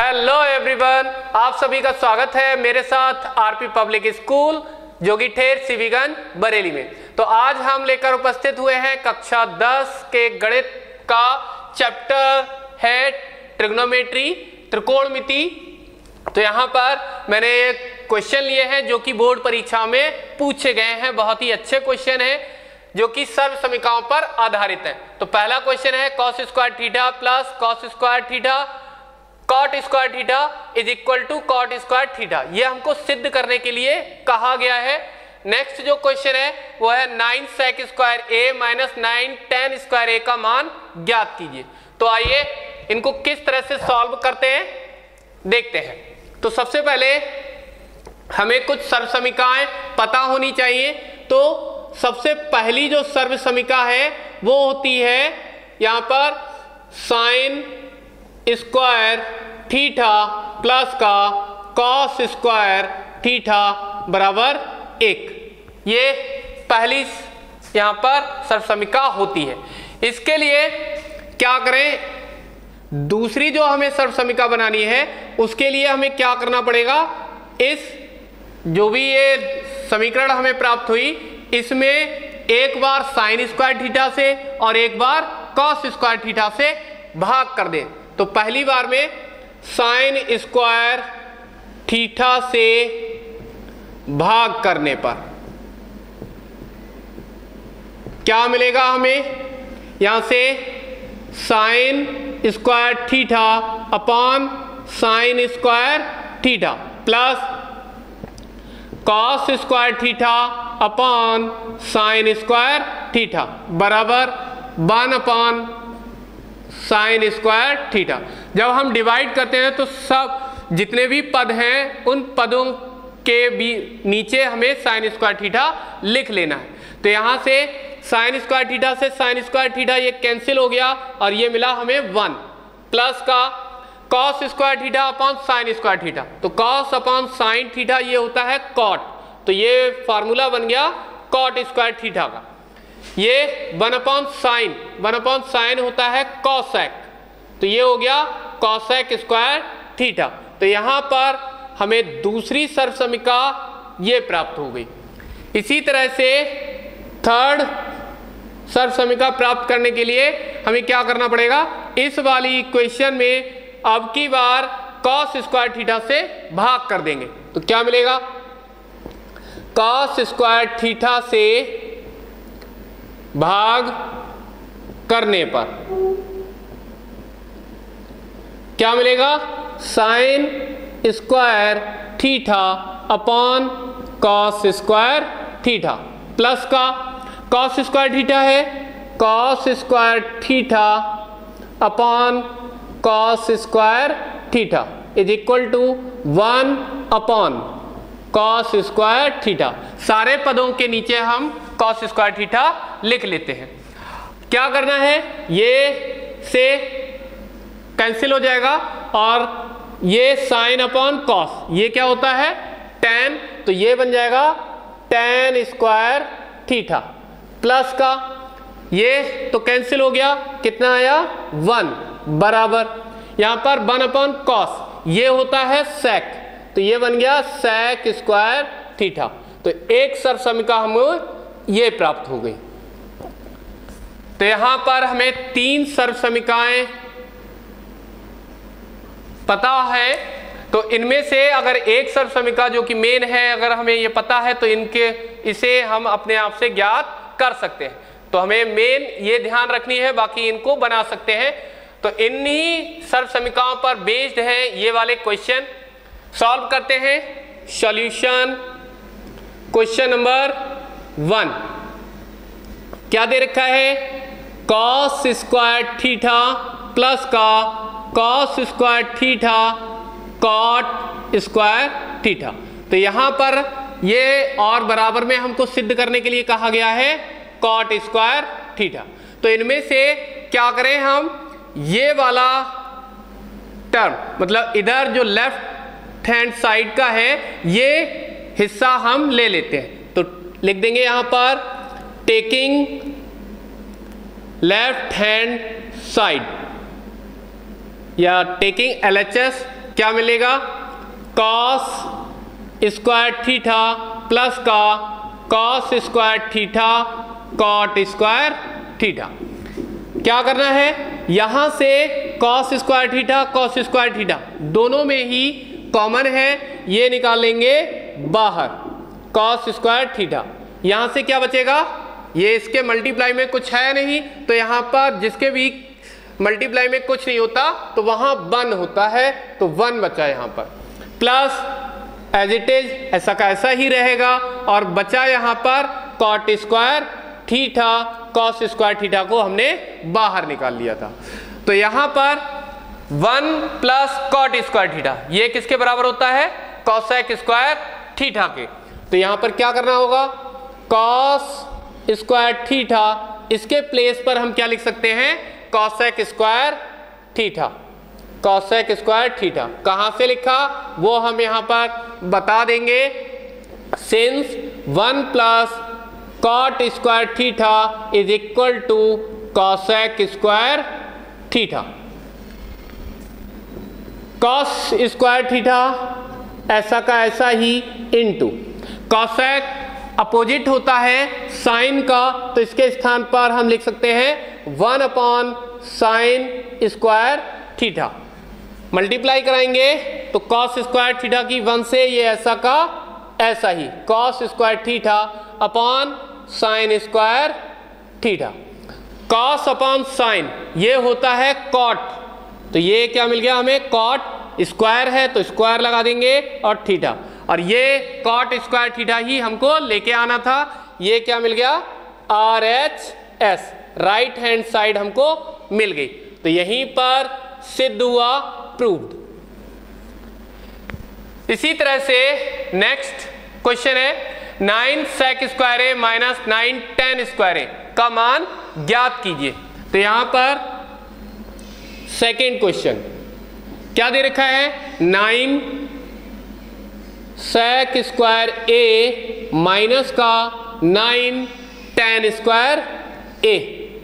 Hello everyone, आप सभी का स्वागत है मेरे साथ RP public school Jogi Thair Siviganj Bareilly में। तो आज हम लेकर उपस्थित हुए हैं कक्षा 10 के गणित का चैप्टर है ट्रिग्नोमेट्री, त्रिकोणमिति। तो यहाँ पर मैंने क्वेश्चन लिए हैं जो कि बोर्ड परीक्षा में पूछे गए हैं। बहुत ही अच्छे क्वेश्चन हैं जो कि सर्व समीकरणों पर आधारित हैं। तो पहला क्वेश्चन है cos square theta plus cos square theta cot square theta is equal to cot square theta. ये हमको सिद्ध करने के लिए कहा गया है। नेक्स्ट जो क्वेश्चन है वो है 9 sec square A minus 9 tan square A का मान ज्ञात कीजिए। तो आइए इनको किस तरह से सॉल्व करते हैं देखते हैं। तो सबसे पहले हमें कुछ सर्व समीकरणाएं पता होनी चाहिए। तो सबसे पहली जो सर्व समीकरण है वो होती है यहाँ पर साइन स्क्वायर थीटा प्लस का कॉस स्क्वायर थीटा बराबर 1। ये पहली यहाँ पर सर्व समीकरण होती है। इसके लिए क्या करें, दूसरी जो हमें सर्व समीकरण बनानी है उसके लिए हमें क्या करना पड़ेगा, इस जो भी ये समीकरण हमें प्राप्त हुई इसमें एक बार साइन स्क्वायर थीटा से और एक बार कॉस स्क्वायर थीटा से भाग कर दें। तो पहली बार में साइन स्क्वायर थीटा से भाग करने पर क्या मिलेगा हमें, यहां से sine square theta upon sine square theta plus cos square theta upon sine square theta बराबर 1 अपॉन साइन स्क्वायर थीटा। जब हम डिवाइड करते हैं तो सब जितने भी पद हैं उन पदों के भी नीचे हमें साइन स्क्वायर थीटा लिख लेना है। तो यहाँ से साइन स्क्वायर थीटा से साइन स्क्वायर थीटा ये कैंसिल हो गया और ये मिला हमें 1 प्लस का cos square theta upon sine square theta. तो कॉस अपॉन साइन थीटा ये होता है कॉट, तो ये फार्मूला बन गया कॉट स्क्वायर थीटा का। ये 1 अपॉन साइन होता है कॉसेक, तो ये हो गया कॉसेक स्क्वायर थीटा। तो यहाँ पर हमें दूसरी सर्व समीकरण ये प्राप्त हो गई। इसी तरह से थर्ड सर्व समीकरण प्राप्त करने के लिए हमें क्या करना पड़ेगा, इस वाली इक्वेशन में अब की बार कॉस स्क्वायर थीटा से भाग कर देंगे। तो क्या मिलेगा, कॉस स्क्वायर थीटा से भाग करने पर क्या मिलेगा, sine square theta upon cos square theta plus का कॉस स्क्वायर थीटा है cos square theta upon cos square theta is equal to 1 upon cos square theta. सारे पदों के नीचे हम कॉस स्क्वायर थीटा लिख लेते हैं। क्या करना है, ये से कैंसिल हो जाएगा और ये साइन अपॉन कॉस ये क्या होता है टेन, तो ये बन जाएगा टेन स्क्वायर थीटा प्लस का ये तो कैंसिल हो गया, कितना आया 1 बराबर यहां पर 1 अपॉन कॉस ये होता है सेक, तो ये बन गया सेक स्क्वायर थीटा। तो एक सर्व समीकरण हमें ये प्राप्त हो गई। तो यहां पर हमें 3 सर्व समीकरणें पता है। तो इनमें से अगर एक सर्व समीकरण जो कि मेन है अगर हमें ये पता है तो इसे हम अपने आप से ज्ञात कर सकते हैं। तो हमें मेन ये ध्यान रखनी है, बाकी इनको बना सकते हैं। तो इन्हीं सर्व समीकरणों पर बेस्ड है ये वाले क्वेश्चन। सॉल्व करते हैं। सॉल्यूशन क्वेश्चन नंबर 1 क्या दे रखा है, कॉस स्क्वायर थीटा प्लस का cos square theta cot square theta. तो यहां पर ये और बराबर में हमको सिद्ध करने के लिए कहा गया है कॉट स्क्वायर थीटा। तो इनमें से क्या करें हम, ये वाला टर्म मतलब इधर जो लेफ्ट हैंड साइड का है ये हिस्सा हम ले लेते हैं। तो लिख देंगे यहां पर टेकिंग लेफ्ट हैंड साइड या टेकिंग LHS क्या मिलेगा, कॉस स्क्वायर थीटा प्लस का cos square theta cot square theta. क्या करना है, यहां से cos square theta cos square theta दोनों में ही कॉमन है, ये निकाल लेंगे बाहर, कॉस स्क्वायर थीटा। यहां से क्या बचेगा, ये इसके मल्टीप्लाई में कुछ है नहीं, तो यहां पर जिसके भी मल्टीप्लाई में कुछ नहीं होता तो वहां 1 होता है, तो 1 बचा यहां पर, प्लस एज इट इज ऐसा का ऐसा ही रहेगा, और बचा यहां पर cot square theta cos square theta को हमने बाहर निकाल लिया था। तो यहां पर 1 प्लस कॉट स्क्वायर थीटा ये किसके बराबर होता है, कॉसेक स्क्वायर थीटा के। तो यहां पर क्या करना होगा, कॉस स्क्वायर थीटा, इसके प्लेस पर हम क्या लिख सकते हैं, cosec square theta, cosec square theta. कहां से लिखा वो हम यहां पर बता देंगे, since 1 plus cot square theta is equal to cosec square theta. Cos square theta ऐसा का ऐसा ही इनटू कॉसेक अपोजिट होता है साइन का, तो इसके स्थान पर हम लिख सकते हैं 1 upon sine square theta. Multiply कराएंगे तो कॉस स्क्वायर थीटा की 1 से ये ऐसा का ऐसा ही cos square theta upon sine square theta. Cos upon sine ये होता है कॉट, तो ये क्या मिल गया हमें, कॉट स्क्वायर है तो स्क्वायर लगा देंगे और थीटा, और ये कॉट स्क्वायर थीटा ही हमको लेके आना था, ये क्या मिल गया, RHS, राइट हैंड साइड हमको मिल गई। तो यहीं पर सिद्ध हुआ, प्रूव्ड। इसी तरह से नेक्स्ट क्वेश्चन है 9 sec square A minus 9 tan square A का मान ज्ञात कीजिए। तो यहां पर सेकेंड क्वेश्चन क्या दे रखा है, 9 सेक स्क्वायर ए माइनस का 9 tan स्क्वायर ए।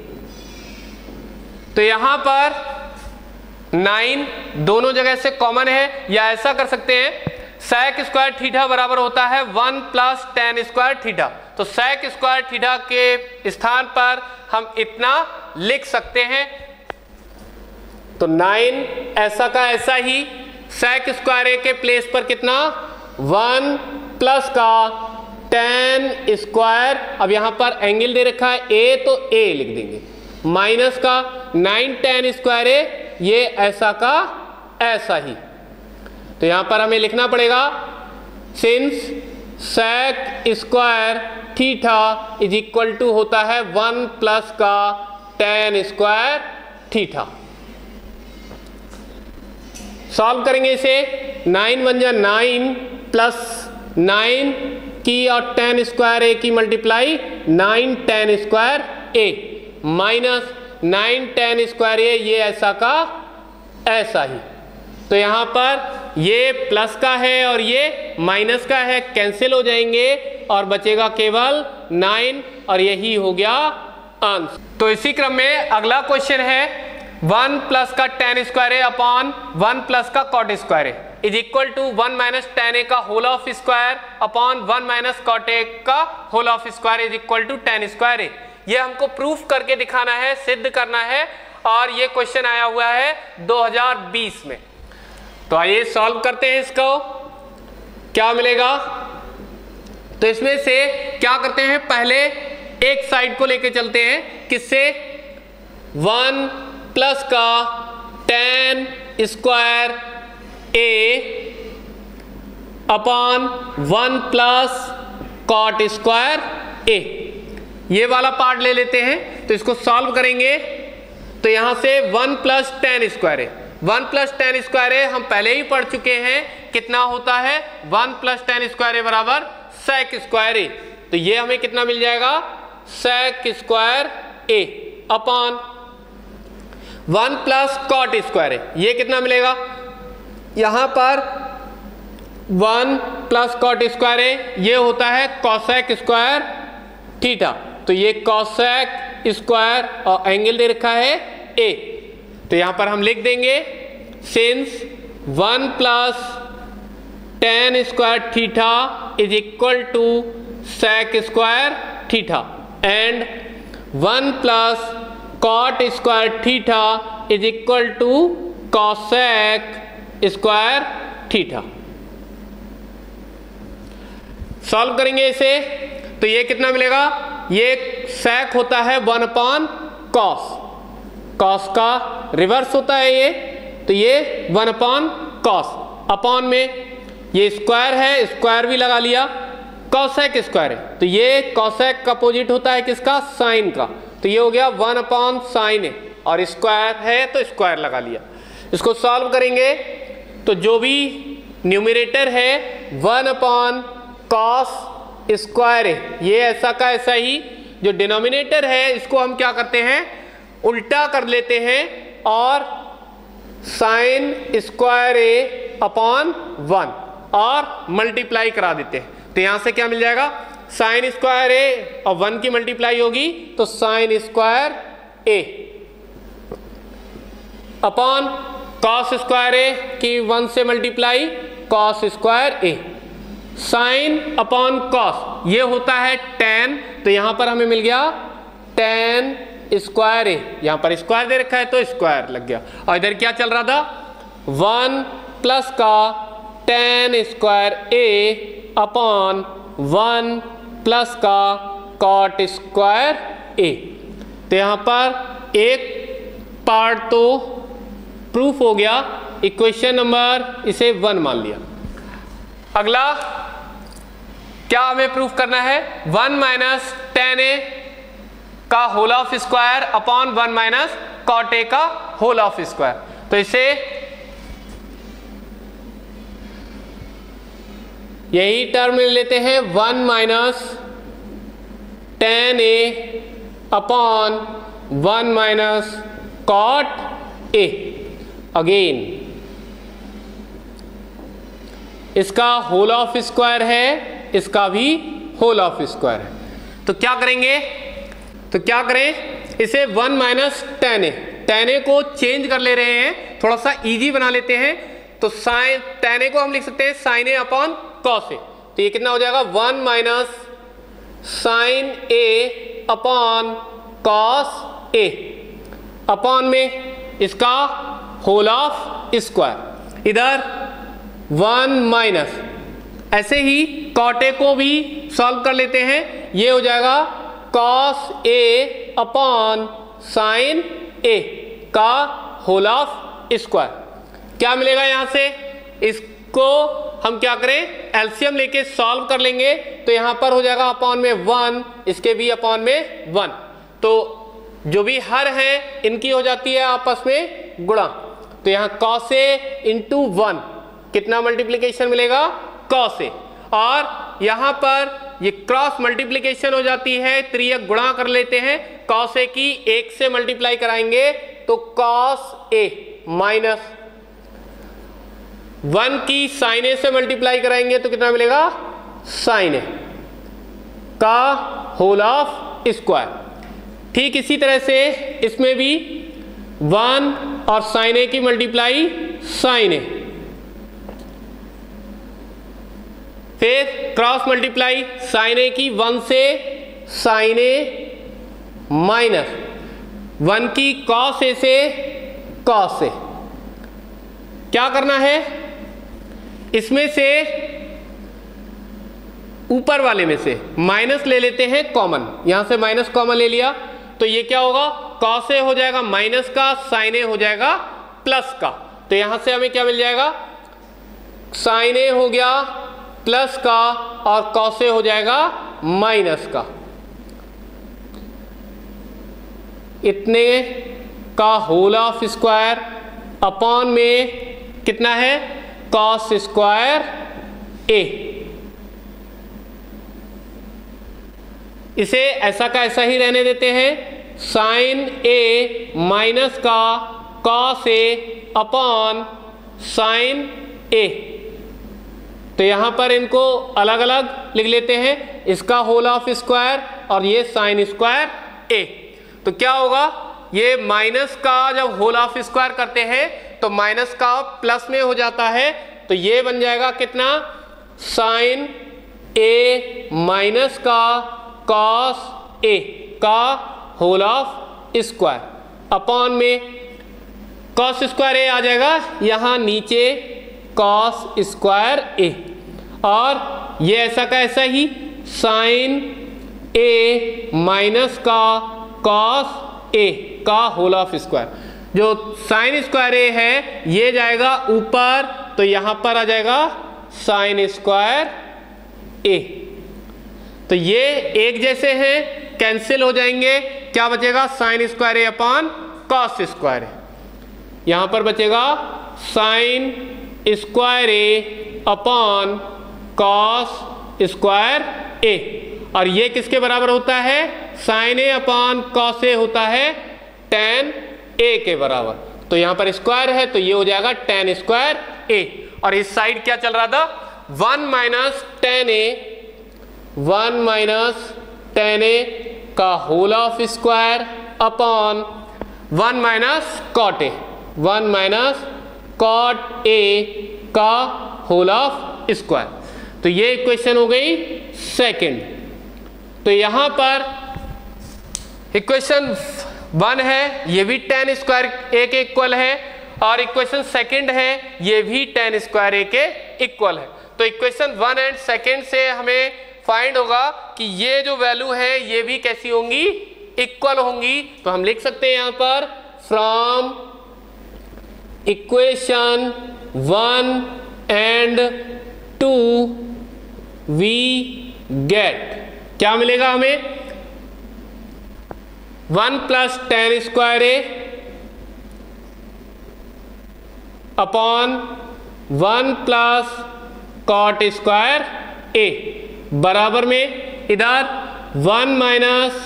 तो यहां पर 9 दोनों जगह से कॉमन है, या ऐसा कर सकते हैं सेक स्क्वायर थीटा बराबर होता है 1 प्लस tan स्क्वायर थीटा। तो सेक स्क्वायर थीटा के स्थान पर हम इतना लिख सकते हैं, तो 9 ऐसा का ऐसा ही सेक स्क्वायर ए के प्लेस पर कितना 1 प्लस का tan स्क्वायर, अब यहां पर एंगल दे रखा है ए तो ए लिख देंगे, माइनस का 9 tan स्क्वायर ए ये ऐसा का ऐसा ही। तो यहां पर हमें लिखना पड़ेगा since sec square theta is equal to होता है 1 प्लस का tan स्क्वायर थीटा। सॉल्व करेंगे इसे, 9 1 जा 9 प्लस 9 की और tan स्क्वायर ए की multiply 9 tan square A minus 9 tan square A ये ऐसा का ऐसा ही। तो यहां पर ये प्लस का है और ये माइनस का है, कैंसिल हो जाएंगे और बचेगा केवल 9 और यही हो गया आंसर। तो इसी क्रम में अगला क्वेश्चन है 1 प्लस का tan square A upon 1 plus का cot square A is equal to 1 minus tan A का whole of square upon 1 minus cot A का whole of square is equal to tan square A. ये हमको proof करके दिखाना है, सिद्ध करना है, और ये क्वेश्चन आया हुआ है 2020 में। तो आइए सॉल्व करते हैं इसको, क्या मिलेगा। तो इसमें से क्या करते हैं, पहले एक साइड को लेके चलते हैं, किससे 1 प्लस का tan square A upon 1 plus cot square A, ये वाला पार्ट ले लेते हैं। तो इसको सॉल्व करेंगे तो यहां से 1 plus tan square A, 1 plus tan square A हम पहले ही पढ़ चुके हैं, कितना होता है 1 प्लस tan स्क्वायर ए बराबर सेक स्क्वायर ए। तो ये हमें कितना मिल जाएगा, sec square A upon 1 plus cot square A, ये कितना मिलेगा, यहां पर 1 प्लस कॉट स्क्वायर ए ये होता है कॉसेक स्क्वायर थीटा। तो ये कॉसेक स्क्वायर और एंगल दे रखा है ए, तो यहां पर हम लिख देंगे since 1 plus tan square theta is equal to sec square theta and 1 plus cot square theta is equal to cosec square theta. Solve करेंगे इसे तो ये कितना मिलेगा, ये sec होता है 1 अपॉन cos, cos का रिवर्स होता है ये, तो ये 1 अपॉन cos अपॉन में ये स्क्वायर है, स्क्वायर भी लगा लिया, cosec स्क्वायर है तो ये cosec का अपोजिट होता है किसका, साइन का, तो ये हो गया 1 अपॉन साइन है और स्क्वायर है तो स्क्वायर लगा लिया। इसको सॉल्व करेंगे तो जो भी न्यूमरेटर है 1 अपॉन cos स्क्वायर है, ये ऐसा का ऐसा ही, जो डिनोमिनेटर है इसको हम क्या करते हैं, उल्टा कर लेते हैं और साइन स्क्वायर ए अपॉन 1 और मल्टीप्लाई करा देते हैं। तो यहां से क्या मिल जाएगा, साइन स्क्वायर ए और 1 की मल्टीप्लाई होगी तो sine square A upon cos square A की 1 से multiply cos square A, sine upon cos ये होता है tan, तो यहां पर हमें मिल गया tan स्क्वायर ए, यहां पर स्क्वायर दे रखा है तो स्क्वायर लग गया, और इधर क्या चल रहा था 1 प्लस का tan square A upon 1 plus का cot स्क्वायर ए। तो यहां पर एक पार्ट तो प्रूफ हो गया, इक्वेशन नंबर इसे 1 मान लिया। अगला क्या हमें प्रूफ करना है, 1 माइनस tan ए का whole of square upon 1 minus cot A का होल ऑफ स्क्वायर। तो इसे यही टर्म ले लेते हैं 1 minus tan A upon 1 minus cot A. Again इसका होल ऑफ स्क्वायर है, इसका भी होल ऑफ स्क्वायर है, तो क्या करेंगे, तो क्या करें इसे 1 माइनस tan ए को चेंज कर ले रहे हैं, थोड़ा सा इजी बना लेते हैं, तो साइन tan ए को हम लिख सकते हैं sine A upon cos A, तो ये कितना हो जाएगा 1 minus sine A upon cos A upon में इसका होल ऑफ स्क्वायर, इधर 1 माइनस, ऐसे ही cot ए को भी सॉल्व कर लेते हैं, ये हो जाएगा cos A upon sine A का होल ऑफ स्क्वायर। क्या मिलेगा यहां से, इसको हम क्या करें एलसीएम लेके सॉल्व कर लेंगे, तो यहां पर हो जाएगा अपॉन में 1, इसके भी अपॉन में 1, तो जो भी हर है इनकी हो जाती है आपस में गुणा, तो यहां cos ए इंटू 1 कितना मल्टीप्लीकेशन मिलेगा cos ए, और यहां पर ये क्रॉस मल्टीप्लीकेशन हो जाती है, त्रियक गुणा कर लेते हैं, cos ए की 1 से मल्टीप्लाई कराएंगे तो cos ए माइनस 1 की साइन ए से मल्टीप्लाई कराएंगे तो कितना मिलेगा साइन ए का होल ऑफ स्क्वायर। ठीक इसी तरह से इसमें भी 1 और साइन ए की मल्टीप्लाई साइन ए, फिर क्रॉस मल्टीप्लाई साइन ए की 1 से साइन ए माइनस 1 की कॉस ए से कॉस ए। क्या करना है, इसमें से ऊपर वाले में से माइनस ले लेते हैं कॉमन, यहां से माइनस कॉमन ले लिया तो ये क्या होगा कॉस ए हो जाएगा माइनस का, साइन ए हो जाएगा प्लस का, तो यहां से हमें क्या मिल जाएगा साइन ए हो गया प्लस का और कॉस ए हो जाएगा माइनस का, इतने का होल ऑफ स्क्वायर अपॉन में कितना है कॉस स्क्वायर ए। इसे ऐसा का ऐसा ही रहने देते हैं, साइन ए माइनस का cos A upon sine A, तो यहां पर इनको अलग अलग लिख लेते हैं, इसका होल ऑफ स्क्वायर और ये साइन स्क्वायर ए। तो क्या होगा, ये माइनस का जब होल ऑफ स्क्वायर करते हैं तो माइनस का प्लस में हो जाता है, तो ये बन जाएगा कितना, साइन ए माइनस का कॉस ए का होल ऑफ स्क्वायर अपॉन में कॉस स्क्वायर ए आ जाएगा यहाँ नीचे कॉस स्क्वायर ए, और ये ऐसा का ऐसा ही साइन ए माइनस का कॉस ए का होल ऑफ स्क्वायर। जो साइन स्क्वायर ए है ये जाएगा ऊपर, तो यहां पर आ जाएगा साइन स्क्वायर ए। तो ये एक जैसे हैं, कैंसिल हो जाएंगे, क्या बचेगा, sine square A upon cos square A. यहां पर बचेगा sine square A upon cos square A, और ये किसके बराबर होता है, sine A upon cos A होता है टेन ए के बराबर। तो यहां पर स्क्वायर है तो ये हो जाएगा टेन स्क्वायर ए, और इस साइड क्या चल रहा था, 1 माइनस टेन ए का whole of square upon 1 minus cot A, 1 minus cot A का होल ऑफ स्क्वायर। तो ये इक्वेशन हो गई सेकंड। तो यहां पर इक्वेशन 1 है, ये भी टेन स्क्वायर ए के इक्वल है, और इक्वेशन सेकंड है ये भी टेन स्क्वायर ए के इक्वल है। तो इक्वेशन 1 एंड सेकंड से हमें फाइंड होगा कि ये जो वैल्यू है ये भी कैसी होंगी, इक्वल होंगी। तो हम लिख सकते हैं यहां पर from equation 1 and 2 we get, क्या मिलेगा हमें, 1 plus tan square A upon 1 plus cot square A बराबर में इधर 1 minus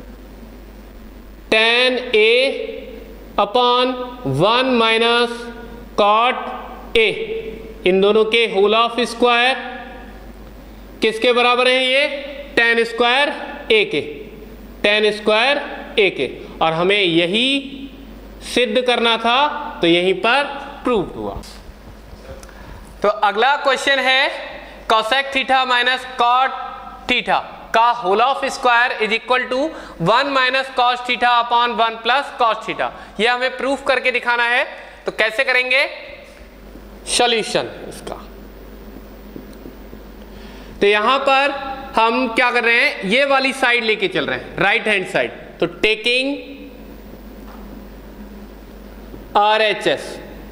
tan A upon 1 minus cot A, इन दोनों के होल ऑफ स्क्वायर किसके बराबर है, ये टेन स्क्वायर ए के, टेन स्क्वायर ए के, और हमें यही सिद्ध करना था, तो यहीं पर प्रूव हुआ। तो अगला क्वेश्चन है cosec theta minus cot theta का whole of square is equal to 1 minus cos theta upon 1 plus cos theta. ये हमें प्रूफ करके दिखाना है। तो कैसे करेंगे सॉल्यूशन इसका, तो यहां पर हम क्या कर रहे हैं, ये वाली साइड लेके चल रहे हैं, राइट हैंड साइड। तो taking RHS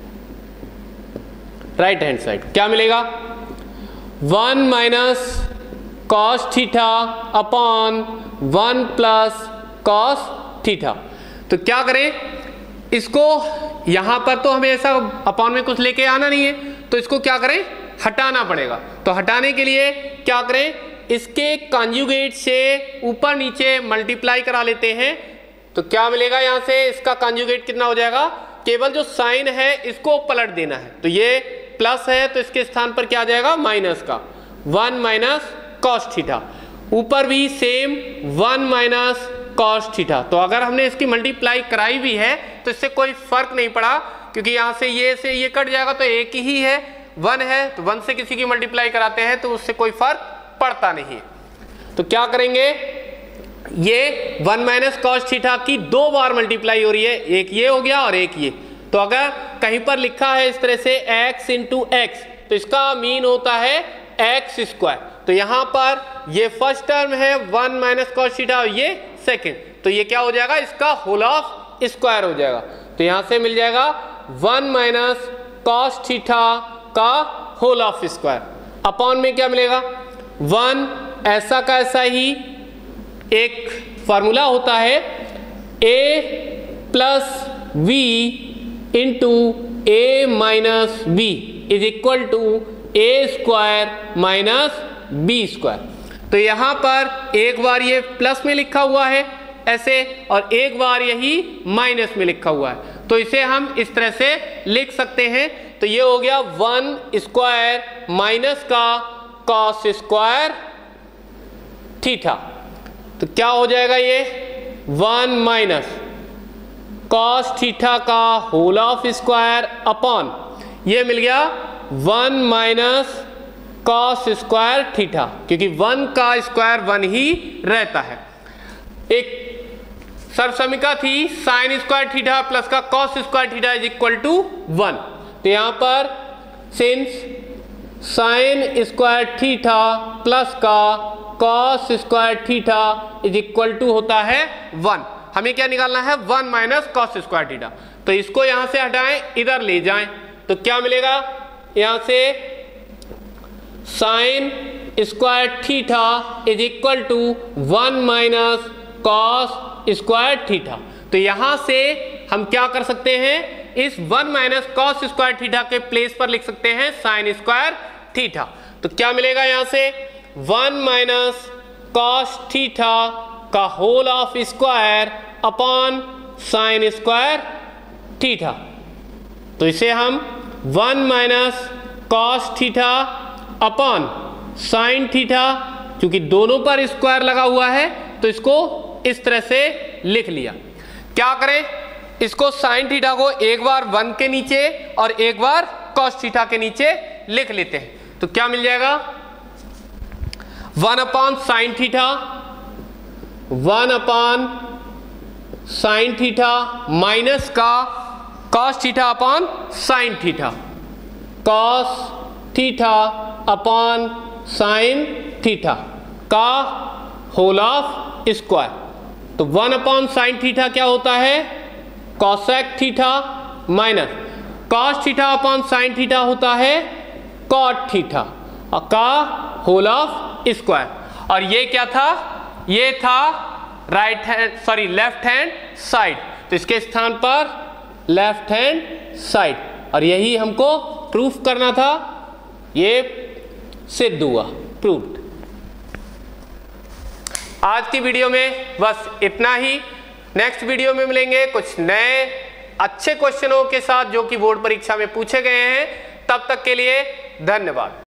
right hand side, क्या मिलेगा, 1 minus cos theta upon 1 plus cos theta. तो क्या करें इसको, यहां पर तो हमें ऐसा अपॉन में कुछ लेके आना नहीं है, तो इसको क्या करें, हटाना पड़ेगा। तो हटाने के लिए क्या करें, इसके कॉन्जुगेट से ऊपर नीचे मल्टीप्लाई करा लेते हैं। तो क्या मिलेगा यहां से, इसका कॉन्जुगेट कितना हो जाएगा, केवल जो साइन है इसको पलट देना है। तो ये प्लस है तो इसके स्थान पर क्या आ जाएगा, माइनस का 1 माइनस कॉस थीटा, ऊपर भी सेम 1 माइनस कॉस थीटा। तो अगर हमने इसकी मल्टीप्लाई कराई भी है तो इससे कोई फर्क नहीं पड़ा, क्योंकि यहां से ये कट जाएगा, तो एक ही है, 1 है, तो 1 से किसी की मल्टीप्लाई कराते हैं तो उससे कोई फर्क पड़ता नहीं है। तो क्या करेंगे, ये 1 माइनस कॉस थीटा की 2 बार मल्टीप्लाई हो रही है, एक ये हो गया और एक ये। तो अगर कहीं पर लिखा है इस तरह से x इंटू एक्स, तो इसका मीन होता है एक्स स्क्वायर। तो यहां पर ये फर्स्ट टर्म है 1 माइनस कॉस थीटा और ये सेकेंड, तो ये क्या हो जाएगा, इसका होल ऑफ स्क्वायर हो जाएगा। तो यहां से मिल जाएगा 1 माइनस कॉस थीटा का होल ऑफ स्क्वायर अपॉन में क्या मिलेगा, 1 ऐसा का ऐसा ही एक फार्मूला होता है a plus v into a minus b is equal to a square minus b square. तो यहां पर एक बार ये प्लस में लिखा हुआ है ऐसे, और एक बार यही माइनस में लिखा हुआ है, तो इसे हम इस तरह से लिख सकते हैं। तो ये हो गया 1 स्क्वायर माइनस का कॉस स्क्वायर थीटा। तो क्या हो जाएगा ये 1 माइनस कॉस थीटा का होल ऑफ स्क्वायर अपॉन ये मिल गया 1 माइनस कॉस स्क्वायर थीटा, क्योंकि 1 का स्क्वायर 1 ही रहता है। एक सर्वसमीका थी साइन स्क्वायर थीटा प्लस का cos square theta is equal to 1। तो यहां पर since sine square theta plus का cos square theta is equal to होता है 1, हमें क्या निकालना है 1 माइनस कॉस स्क्वायर थीटा। तो इसको यहां से हटाएं, इधर ले जाएं, तो क्या मिलेगा यहां से sine square theta is equal to 1 minus cos square theta. तो यहां से हम क्या कर सकते हैं, इस 1 माइनस कॉस स्क्वायर थीटा के प्लेस पर लिख सकते हैं साइन स्क्वायर थीटा। तो क्या मिलेगा यहां से 1 माइनस कॉस थीटा का whole of square upon sine square theta. तो इसे हम 1 minus cos theta upon sine theta, क्योंकि दोनों पर स्क्वायर लगा हुआ है तो इसको इस तरह से लिख लिया। क्या करें, इसको साइन थीटा को एक बार 1 के नीचे और एक बार कॉस थीटा के नीचे लिख लेते हैं। तो क्या मिल जाएगा 1 upon sine theta, 1 upon sine theta minus का cos theta upon sine theta, cos theta upon sine theta का होल ऑफ स्क्वायर। तो 1 अपॉन साइन थीटा क्या होता है cosec theta minus cos theta upon sine theta होता है cot theta का whole of square. और ये क्या था, ये था लेफ्ट हैंड साइड, तो इसके स्थान पर लेफ्ट हैंड साइड, और यही हमको प्रूफ करना था, ये सिद्ध हुआ, प्रूव्ड। आज की वीडियो में बस इतना ही। नेक्स्ट वीडियो में मिलेंगे कुछ नए अच्छे क्वेश्चनों के साथ जो कि बोर्ड परीक्षा में पूछे गए हैं। तब तक के लिए धन्यवाद।